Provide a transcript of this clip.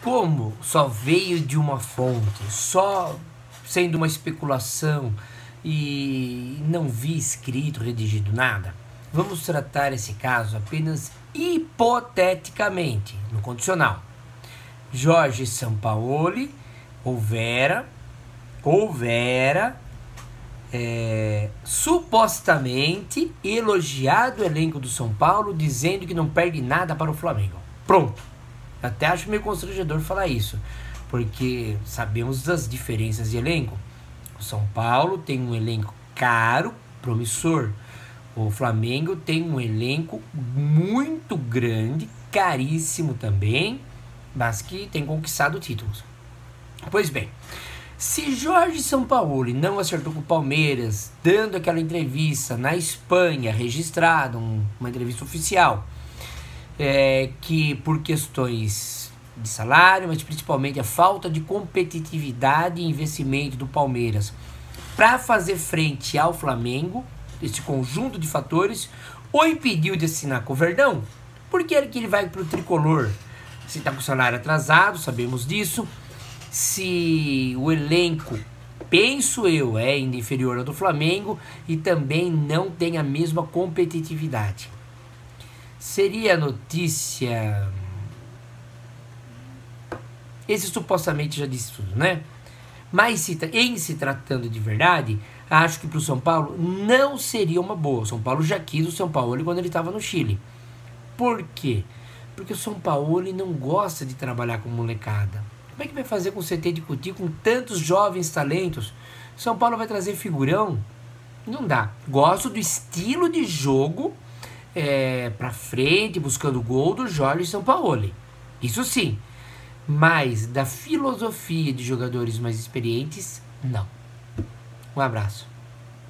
como só veio de uma fonte, só sendo uma especulação e não vi escrito, redigido nada, vamos tratar esse caso apenas hipoteticamente, no condicional. Jorge Sampaoli houvera supostamente elogiado o elenco do São Paulo, dizendo que não perde nada para o Flamengo. Pronto. Até acho meio constrangedor falar isso, porque sabemos das diferenças de elenco. O São Paulo tem um elenco caro, promissor. O Flamengo tem um elenco muito grande, caríssimo também, mas que tem conquistado títulos. Pois bem, se Jorge Sampaoli não acertou com o Palmeiras, dando aquela entrevista na Espanha, registrada, uma entrevista oficial, que por questões de salário, mas principalmente a falta de competitividade e investimento do Palmeiras para fazer frente ao Flamengo, esse conjunto de fatores, o impediu de assinar com o Verdão, porque ele vai para o tricolor. Se está com o salário atrasado, sabemos disso. Se o elenco, penso eu, é ainda inferior ao do Flamengo e também não tem a mesma competitividade. Seria notícia... Esse supostamente já disse tudo, né? Mas em se tratando de verdade, acho que para o São Paulo não seria uma boa. O São Paulo já quis o São Paulo quando ele estava no Chile. Por quê? Porque o São Paulo não gosta de trabalhar com molecada. Como é que vai fazer com o CT de Cuti com tantos jovens talentos? São Paulo vai trazer figurão? Não dá. Gosto do estilo de jogo para frente, buscando gol do Jorge Sampaoli. Isso sim. Mas da filosofia de jogadores mais experientes, não. Um abraço.